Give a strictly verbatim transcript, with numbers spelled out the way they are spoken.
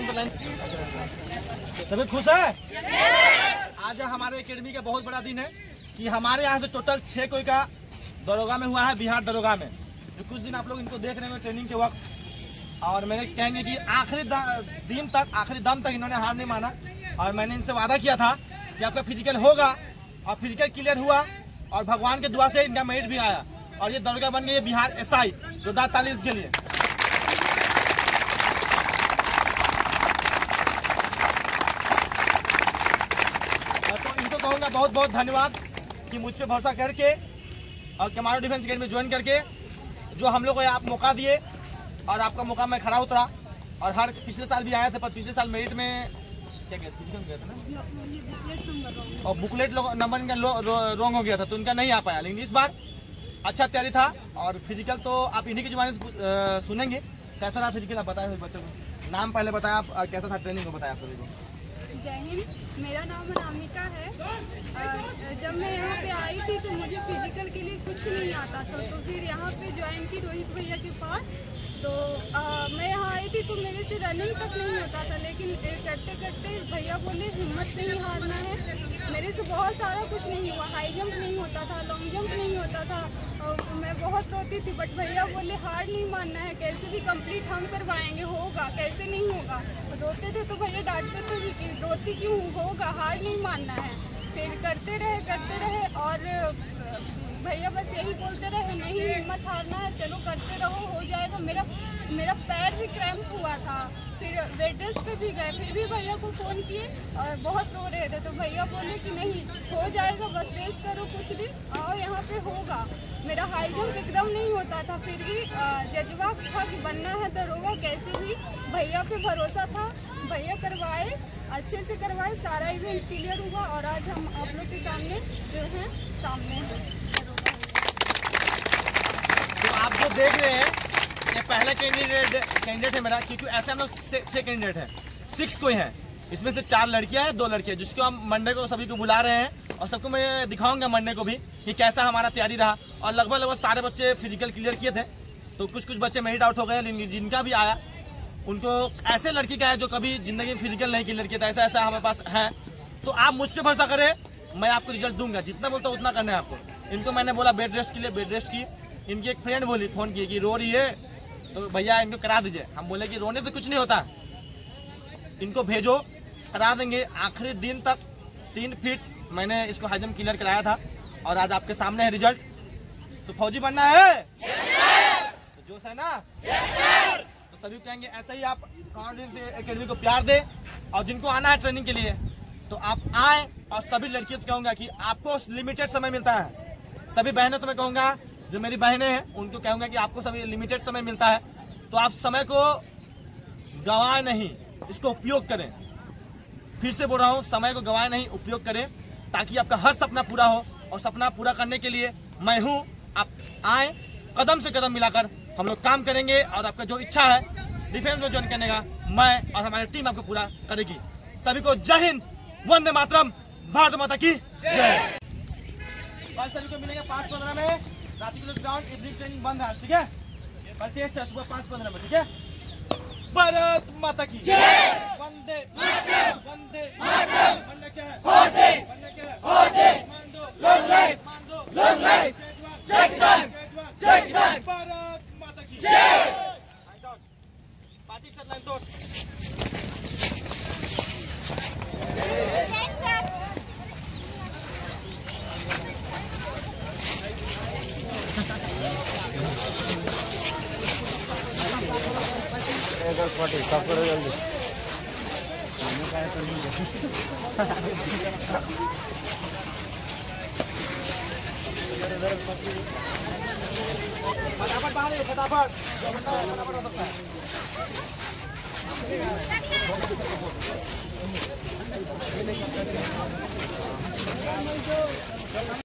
Line पे line. सभी खुश है? आज हमारे एकेडमी का बहुत बड़ा दिन है कि हमारे यहाँ से टोटल छह कोई का दरोगा में हुआ है, बिहार दरोगा में। तो कुछ दिन आप लोग इनको देख रहे हैं ट्रेनिंग के वक्त, और मैंने कहेंगे कि आखिरी दिन तक, आखिरी दम तक इन्होंने हार नहीं माना। और मैंने इनसे वादा किया था कि आपका फिजिकल होगा, और फिजिकल क्लियर हुआ, और भगवान के दुआ से इनका मेरिट भी आया, और ये दरोगा बन गए बिहार एस आई। जोरदार ताली इसके लिए। तो इनको कहूँगा बहुत बहुत धन्यवाद कि मुझ पर भरोसा करके और कमांडो डिफेंस अकेडमी ज्वाइन करके जो हम लोग को आप मौका दिए, और आपका मौका मैं खड़ा उतरा। और हर पिछले साल भी आए थे, पर पिछले साल मेरिट में क्या गया था ना, और बुकलेट नंबर इनका रॉन्ग हो गया था, तो इनका नहीं आ पाया। लेकिन इस बार अच्छा तैयारी था, और फिजिकल तो आप इन्हीं की जुबानी से सुनेंगे। कैसा रहा फिजिकल, आप बताएं बच्चों को। नाम पहले बताया आप, और कैसा था ट्रेनिंग को बताया आप सभी को। जय हिंद, मेरा नाम अनामिका है। जब मैं यहाँ पे आई थी तो मुझे फिजिकल के लिए कुछ नहीं आता था, तो फिर यहाँ पे ज्वाइन की रोहित भैया के पास। तो आ, मैं यहाँ आई थी तो मेरे से रनिंग तक नहीं होता था, लेकिन करते करते भैया बोले हिम्मत नहीं हारना है। मेरे से बहुत सारा कुछ नहीं हुआ, हाई जंप नहीं होता था, लॉन्ग जंप नहीं होता था, और मैं बहुत रोती थी। बट भैया बोले हार नहीं मानना है, कैसे भी कंप्लीट हम करवाएंगे, होगा, कैसे नहीं होगा। रोते थे तो भैया डांटते थे भी कि रोती क्यों, होगा, हार नहीं मानना है। फिर करते रहे करते रहे और भैया बस यही बोलते रहे, नहीं हिम्मत हारना है, चलो करते रहो, हो जाएगा। मेरा मेरा पैर भी क्रैम्प हुआ था। फिर बेड रेस्ट पे भी गए, फिर भी भैया को फ़ोन किए और बहुत रो रहे थे, तो भैया बोले कि नहीं हो जाएगा, बस रेस्ट करो कुछ दिन, आओ यहाँ पे होगा। मेरा हाई जंप एकदम नहीं होता था, फिर भी जज्बा था कि बनना है दरोगा कैसे भी। भैया पे भरोसा था, भैया करवाए, अच्छे से करवाए, सारा इवेंट क्लियर हुआ, और आज हम आप लोग के सामने जो है सामने हैं। तो आप जो देख रहे हैं ये पहला कैंडिडेट कैंडिडेट है मेरा, क्योंकि ऐसे हम लोग छह कैंडिडेट हैं, सिक्स कोई हैं। इसमें से चार लड़कियां हैं, दो लड़के, जिसको हम मंडे को सभी को बुला रहे हैं, और सबको मैं दिखाऊंगा मंडे को भी कि कैसा हमारा तैयारी रहा। और लगभग लगभग सारे बच्चे फिजिकल क्लियर किए थे, तो कुछ कुछ बच्चे मेरिट आउट हो गए, लेकिन जिनका भी आया उनको ऐसे लड़की का है जो कभी जिंदगी में फिजिकल नहीं क्लियर किया था, ऐसा ऐसा हमारे पास है। तो आप मुझ पर भरोसा करें, मैं आपको रिजल्ट दूंगा, जितना बोलता हूँ उतना करना है आपको। इनको मैंने बोला बेड रेस्ट के लिए, बेड रेस्ट की। इनकी एक फ्रेंड बोली, फोन की कि रो रही है, तो भैया इनको करा दीजिए। हम बोले कि रोने तो कुछ नहीं होता, इनको भेजो, करा देंगे। आखिरी दिन तक तीन फीट मैंने इसको हाई जंप क्लियर कराया था, और आज आपके सामने है रिजल्ट। तो फौजी बनना है, तो जोश है ना, तो सभी कहेंगे ऐसे ही आप कॉन्फिडेंस से एकेडमी को प्यार दे। और जिनको आना है ट्रेनिंग के लिए तो आप आए, और सभी लड़कियों से कहूँगा कि आपको लिमिटेड समय मिलता है। सभी बहनों से मैं कहूँगा, जो मेरी बहनें हैं उनको कहूँगा कि आपको सभी लिमिटेड समय मिलता है, तो आप समय को गंवाए नहीं, इसको उपयोग करें। फिर से बोल रहा हूँ, समय को गंवाए नहीं, उपयोग करें, ताकि आपका हर सपना पूरा हो। और सपना पूरा करने के लिए मैं हूँ, आप आए, कदम से कदम मिलाकर हम लोग काम करेंगे। और आपका जो इच्छा है डिफेंस में ज्वाइन करने का, मैं और हमारी टीम आपको पूरा करेगी। सभी को जय हिंद, वंदे मातरम, भारत माता की जय। कल सभी को मिलेंगे पाँच पंद्रह में रांची के ग्राउंड। इवनिंग ट्रेनिंग बंद है, ठीक है। कल टेस्ट है सुबह पाँच पंद्रह में, ठीक है। भारत माता की जय, वंदे वंदे वंदे क्या है, फौजी वंदे क्या है, फौजी मांडो लॉन्ग लाइफ, मांडो लॉन्ग लाइफ, जय किसान, जय किसान, भारत माता की जय। पार्टी के साथ लाइन तोड़। सब करो जल्दी। फटाफट बाहर, फटाफट फटाफट हो सकता है।